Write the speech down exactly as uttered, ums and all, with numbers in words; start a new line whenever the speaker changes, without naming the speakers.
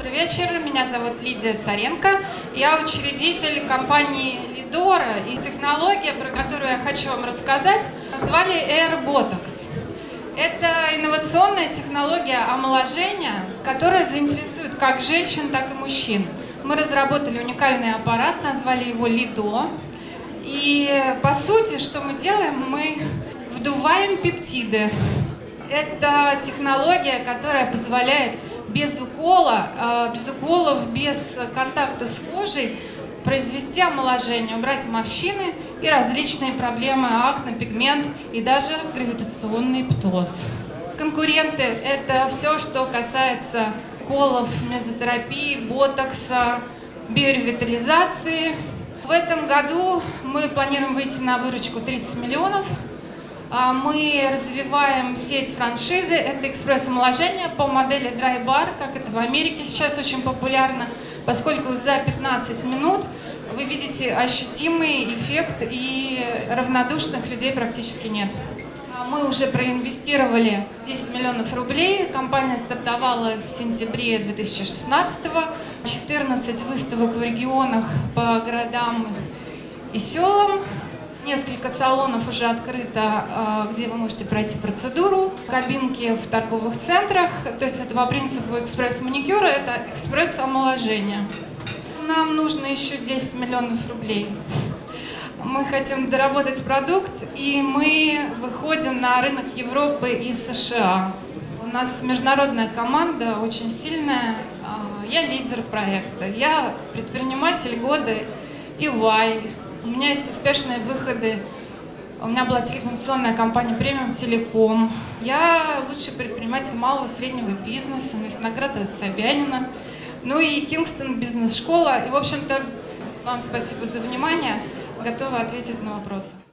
Добрый вечер, меня зовут Лидия Царенко. Я учредитель компании Lidora, и технология, про которую я хочу вам рассказать, назвали Air Botox. Это инновационная технология омоложения, которая заинтересует как женщин, так и мужчин. Мы разработали уникальный аппарат, назвали его Lido. И по сути, что мы делаем, мы вдуваем пептиды. Это технология, которая позволяет без укола, без уколов, без контакта с кожей произвести омоложение, убрать морщины и различные проблемы акне, пигмент и даже гравитационный птоз. Конкуренты – это все, что касается уколов, мезотерапии, ботокса, биоревитализации. В этом году мы планируем выйти на выручку тридцать миллионов. Мы развиваем сеть франшизы, это экспресс-омоложение по модели Dry Bar, как это в Америке сейчас очень популярно, поскольку за пятнадцать минут вы видите ощутимый эффект и равнодушных людей практически нет. Мы уже проинвестировали десять миллионов рублей, компания стартовала в сентябре две тысячи шестнадцатого, четырнадцать выставок в регионах по городам и селам. Несколько салонов уже открыто, где вы можете пройти процедуру, кабинки в торговых центрах. То есть это по принципу экспресс-маникюра, это экспресс-омоложение. Нам нужно еще десять миллионов рублей. Мы хотим доработать продукт, и мы выходим на рынок Европы и США. У нас международная команда, очень сильная. Я лидер проекта, я предприниматель года и вай. У меня есть успешные выходы. У меня была телекоммуникационная компания Премиум Телеком. Я лучший предприниматель малого и среднего бизнеса. У меня есть награда от Собянина. Ну и Кингстон бизнес-школа. И, в общем-то, вам спасибо за внимание. Готова ответить на вопросы.